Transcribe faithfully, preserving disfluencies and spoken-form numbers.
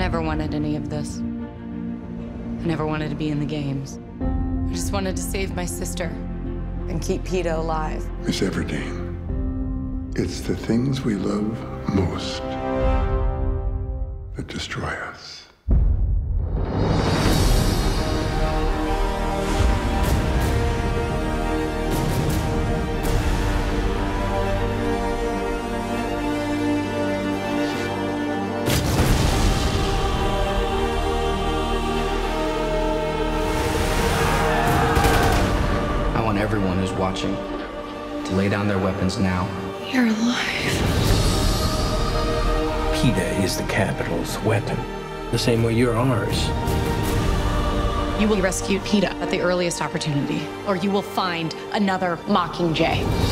never wanted any of this. I never wanted to be in the games. I just wanted to save my sister and keep Peeta alive. Miss Everdeen, it's the things we love most that destroy us. Everyone who's watching to lay down their weapons now. You're alive. Peeta is the Capitol's weapon, the same way you're ours. You will rescue Peeta at the earliest opportunity, or you will find another Mockingjay.